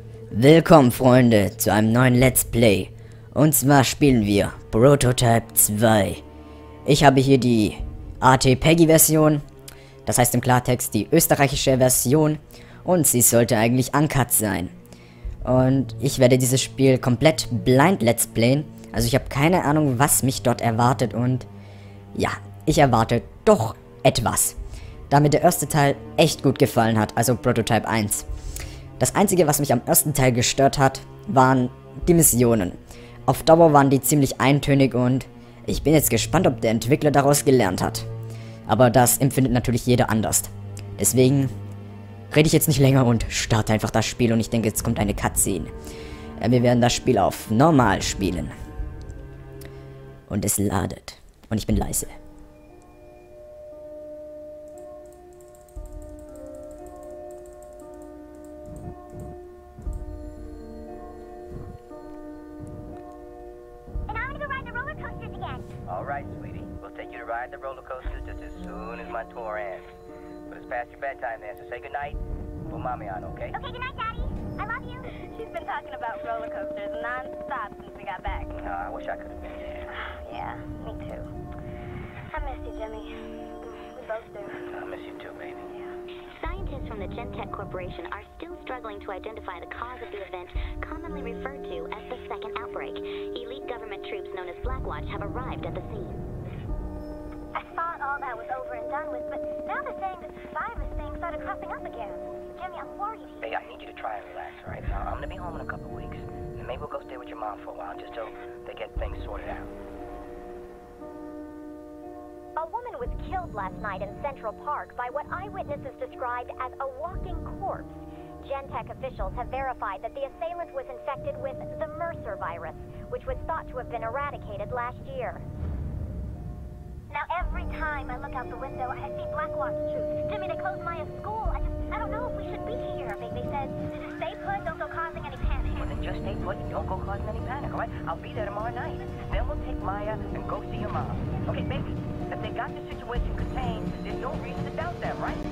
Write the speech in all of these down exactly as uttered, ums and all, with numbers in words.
Willkommen, Freunde, zu einem neuen Let's Play. Und zwar spielen wir Prototype zwei. Ich habe hier die A T Peggy-Version, das heißt im Klartext die österreichische Version. Und sie sollte eigentlich uncut sein. Und ich werde dieses Spiel komplett blind Let's Playen. Also ich habe keine Ahnung, was mich dort erwartet. Und ja, ich erwarte doch etwas. Da mir der erste Teil echt gut gefallen hat, also Prototype eins. Das einzige, was mich am ersten Teil gestört hat, waren die Missionen. Auf Dauer waren die ziemlich eintönig und ich bin jetzt gespannt, ob der Entwickler daraus gelernt hat. Aber das empfindet natürlich jeder anders. Deswegen rede ich jetzt nicht länger und starte einfach das Spiel und ich denke, jetzt kommt eine Cutscene. Wir werden das Spiel auf normal spielen. Und es ladet. Und ich bin leise. Alright, sweetie. We'll take you to ride the roller coaster just as soon as my tour ends. But it's past your bedtime there, so say goodnight. Put mommy on, okay? Okay, goodnight, Daddy. I love you. She's been talking about roller coasters non-stop since we got back. No, I wish I could have been there. Yeah, me too. I miss you, Jimmy. We both do. I miss you too, baby. Scientists from the Gentech Corporation are still struggling to identify the cause of the event commonly referred to as the second outbreak. Elite government troops known as Blackwatch have arrived at the scene. I thought all that was over and done with, but now they're saying this virus thing started cropping up again. Jimmy, I'm worried. Hey, I need you to try and relax, all right? Now, I'm gonna be home in a couple of weeks, and maybe we'll go stay with your mom for a while, just till they get things sorted out. A woman was killed last night in Central Park by what eyewitnesses described as a walking corpse. Gentech officials have verified that the assailant was infected with the Mercer virus, which was thought to have been eradicated last year. Now every time I look out the window, I see Blackwatch troops. Jimmy, they closed Maya's school. I just, I don't know if we should be here. They, they said, just stay put, don't go causing any panic. Well, then just stay put and don't go causing any panic, all right? I'll be there tomorrow night. Then we'll take Maya and go see your mom. Okay, baby? If they got the situation contained, there's no reason to doubt them, right?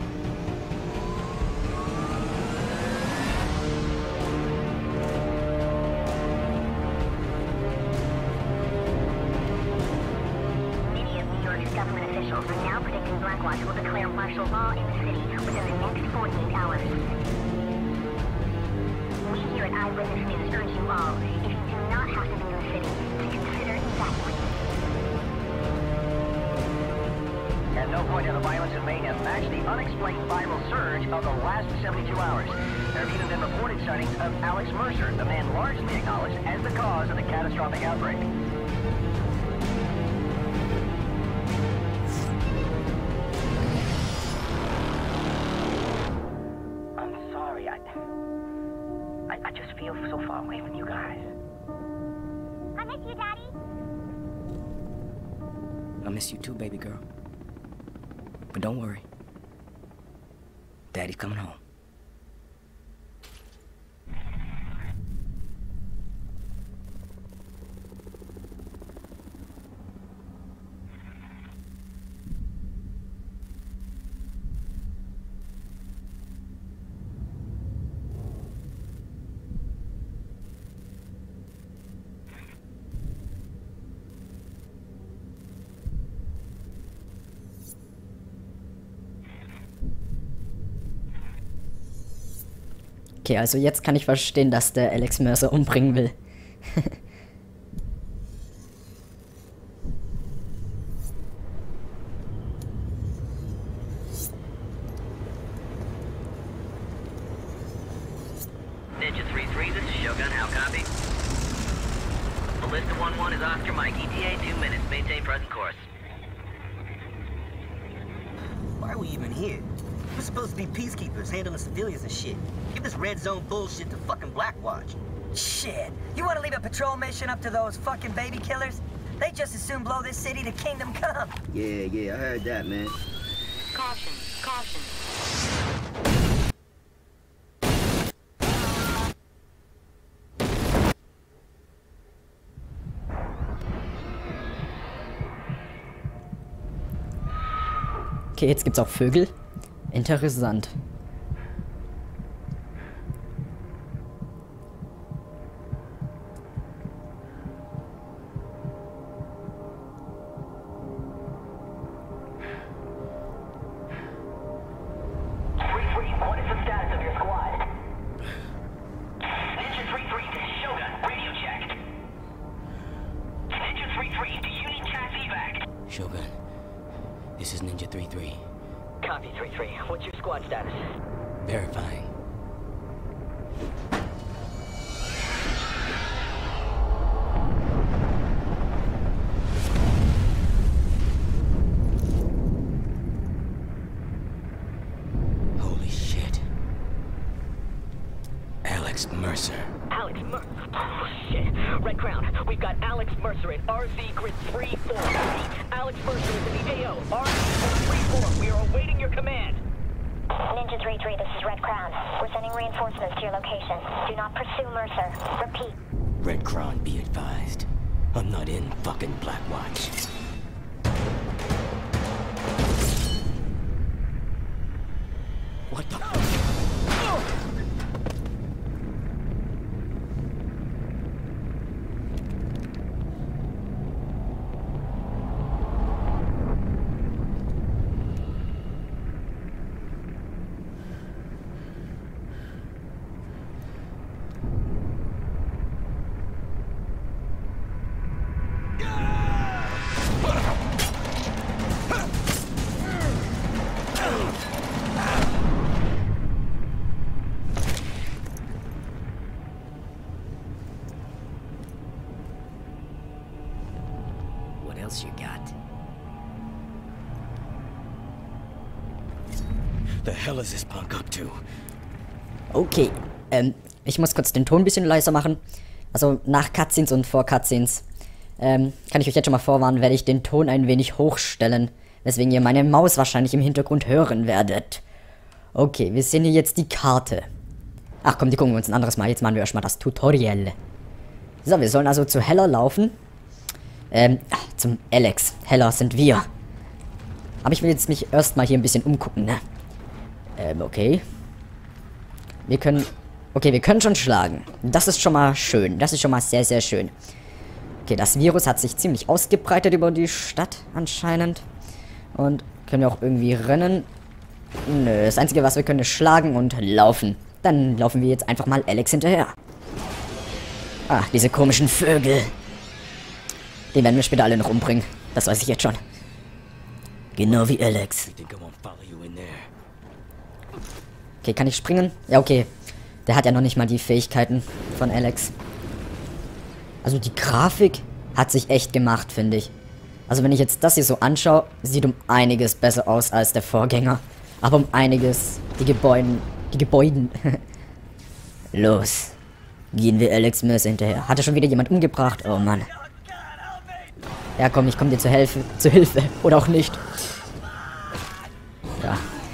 Many of New York's government officials are now predicting Blackwatch will declare martial law in the city within the next forty-eight hours. We here at Eyewitness News urge you all, if you do not have to be in the city, to consider evacuating. At no point in the violence in Maine has matched the unexplained viral surge of the last seventy-two hours. There have even been reported sightings of Alex Mercer, the man largely acknowledged as the cause of the catastrophic outbreak. I'm sorry, I, I, I just feel so far away from you guys. I miss you, Daddy. I miss you too, baby girl. But don't worry. Daddy's coming home. Okay, also jetzt kann ich verstehen, dass der Alex Mercer umbringen will. Ninja three three, this is Shogun, how copy? Ballista one one is Oscar Mike, E T A two minutes, maintain present course. Why are we even here? We're supposed to be peacekeepers, handling civilians and shit. Give this red zone bullshit to fucking Blackwatch. Shit, you want to leave a patrol mission up to those fucking baby killers? They just as soon blow this city to Kingdom Come. Yeah, yeah, I heard that, man. Caution, caution. Okay, jetzt gibt's auch Vögel. Interessant. Ninja three three, what's your squad status? Verifying. Holy shit. Alex Mercer. Alex Mer... Oh, shit. Red Crown, we've got Alex Mercer at R Z Grid three four. Alex Mercer is in the A O, R Z three four. We are awaiting your command. Ninja three three, this is Red Crown. We're sending reinforcements to your location. Do not pursue Mercer. Repeat. Red Crown, be advised. I'm not in fucking Blackwatch. What the fuck? You got? The hell is this punk up to? Okay, ähm, ich muss kurz den Ton ein bisschen leiser machen. Also nach Cutscenes und vor Cutscenes. Ähm, kann ich euch jetzt schon mal vorwarnen, werde ich den Ton ein wenig hochstellen. Weswegen ihr meine Maus wahrscheinlich im Hintergrund hören werdet. Okay, wir sehen hier jetzt die Karte. Ach komm, die gucken wir uns ein anderes Mal. Jetzt machen wir erstmal das Tutorial. So, wir sollen also zu Heller laufen. Ähm, zum Alex. Heller sind wir. Aber ich will jetzt mich erstmal hier ein bisschen umgucken, ne? Ähm, okay. Wir können... Okay, wir können schon schlagen. Das ist schon mal schön. Das ist schon mal sehr, sehr schön. Okay, das Virus hat sich ziemlich ausgebreitet über die Stadt anscheinend. Und können wir auch irgendwie rennen? Nö, das Einzige, was wir können, ist schlagen und laufen. Dann laufen wir jetzt einfach mal Alex hinterher. Ah, diese komischen Vögel. Den werden wir später alle noch umbringen. Das weiß ich jetzt schon. Genau wie Alex. Okay, kann ich springen? Ja, okay. Der hat ja noch nicht mal die Fähigkeiten von Alex. Also die Grafik hat sich echt gemacht, finde ich. Also wenn ich jetzt das hier so anschaue, sieht um einiges besser aus als der Vorgänger. Aber um einiges. Die Gebäuden. Die Gebäuden. Los. Gehen wir Alex Mercer hinterher. Hat er schon wieder jemand umgebracht? Oh Mann. Ja, komm, ich komme dir zur Hilfe. Zur Hilfe. Oder auch nicht. Ja.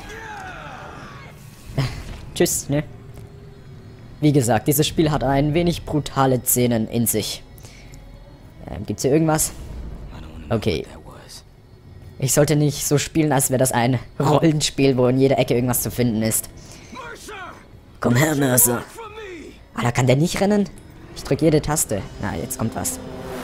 Tschüss, ne? Wie gesagt, dieses Spiel hat ein wenig brutale Szenen in sich. Ähm, gibt's hier irgendwas? Okay. Ich sollte nicht so spielen, als wäre das ein Rollenspiel, wo in jeder Ecke irgendwas zu finden ist. Komm her, Mercer. Ah, da kann der nicht rennen? Ich drücke jede Taste. Na, jetzt kommt was.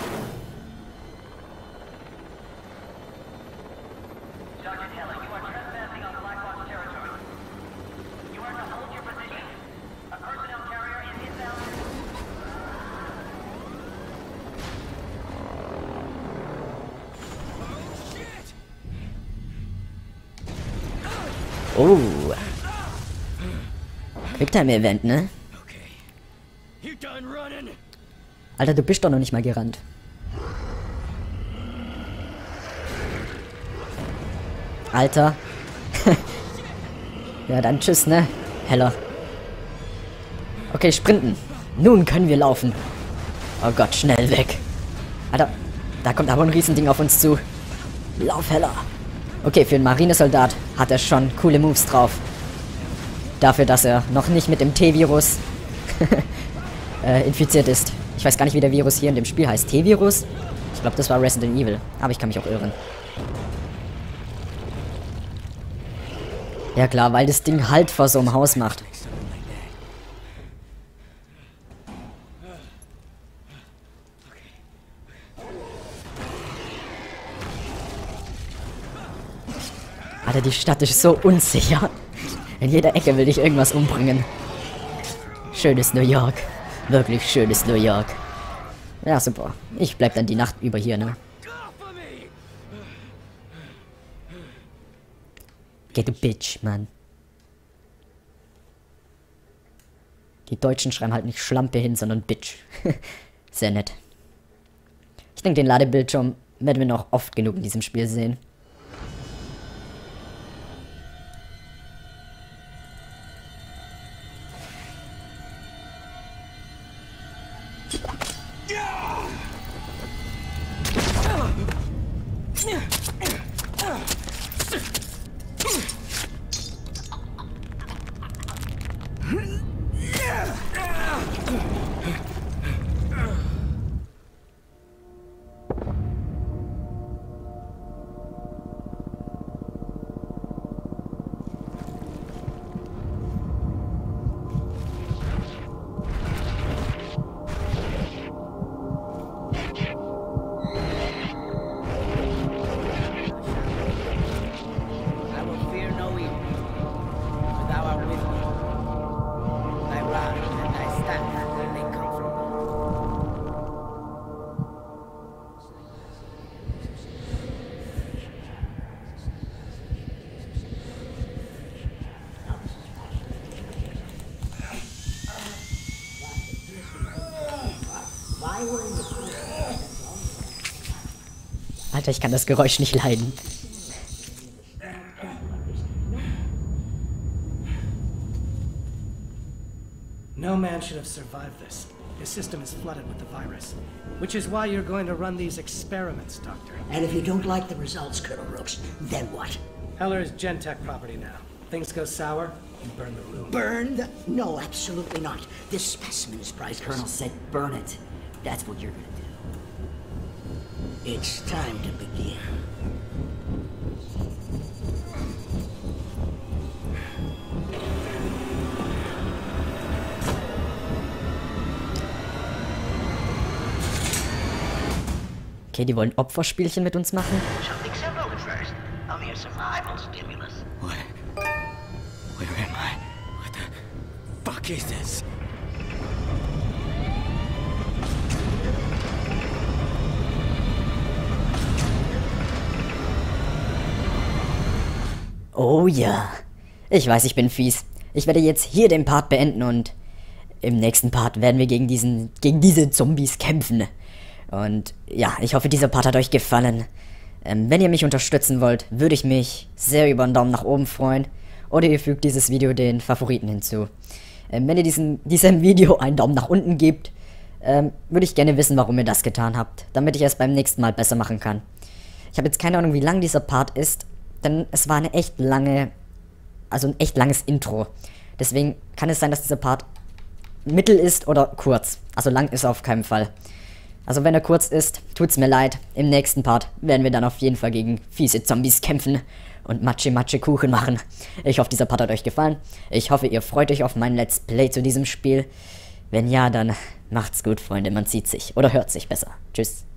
Oh. Quicktime-Event, ne? Alter, du bist doch noch nicht mal gerannt. Alter. Ja, dann tschüss, ne? Heller. Okay, sprinten. Nun können wir laufen. Oh Gott, schnell weg. Alter, da kommt aber ein Riesending auf uns zu. Lauf, Heller. Okay, für einen Marinesoldat hat er schon coole Moves drauf. Dafür, dass er noch nicht mit dem T-Virus äh, infiziert ist. Ich weiß gar nicht, wie der Virus hier in dem Spiel heißt. T-Virus? Ich glaube, das war Resident Evil. Aber ich kann mich auch irren. Ja klar, weil das Ding Halt vor so einem Haus macht. Alter, die Stadt ist so unsicher. In jeder Ecke will dich irgendwas umbringen. Schönes New York. Wirklich schönes New York. Ja, super. Ich bleib dann die Nacht über hier, ne? Geh du Bitch, Mann. Die Deutschen schreiben halt nicht Schlampe hin, sondern Bitch. Sehr nett. Ich denke, den Ladebildschirm werden wir noch oft genug in diesem Spiel sehen. Alter, ich kann das Geräusch nicht leiden. No man should have survived this. His system is flooded with the virus. Which is why you're going to run these experiments, Doctor. And if you don't like the results, Colonel Rooks, then what? Heller is Gentech property now. Things go sour, you burn the room. Burn the... No, absolutely not. This specimen is priceless. Colonel said burn it. That's what you're gonna do. It's time to begin. Okay, die wollen Opferspielchen mit uns machen. Something simple at first. Only a survival stimulus. What? Where am I? What the fuck is this? Oh ja. Ich weiß, ich bin fies. Ich werde jetzt hier den Part beenden und im nächsten Part werden wir gegen diesen, gegen diese Zombies kämpfen. Und ja, ich hoffe, dieser Part hat euch gefallen. Ähm, wenn ihr mich unterstützen wollt, würde ich mich sehr über einen Daumen nach oben freuen. Oder ihr fügt dieses Video den Favoriten hinzu. Ähm, wenn ihr diesen, diesem Video einen Daumen nach unten gebt, ähm, würde ich gerne wissen, warum ihr das getan habt. Damit ich es beim nächsten Mal besser machen kann. Ich habe jetzt keine Ahnung, wie lang dieser Part ist. Denn es war eine echt lange, also ein echt langes Intro. Deswegen kann es sein, dass dieser Part mittel ist oder kurz. Also lang ist er auf keinen Fall. Also wenn er kurz ist, tut's mir leid. Im nächsten Part werden wir dann auf jeden Fall gegen fiese Zombies kämpfen und Matsche-Matsche-Kuchen machen. Ich hoffe, dieser Part hat euch gefallen. Ich hoffe, ihr freut euch auf mein Let's Play zu diesem Spiel. Wenn ja, dann macht's gut, Freunde. Man sieht sich oder hört sich besser. Tschüss.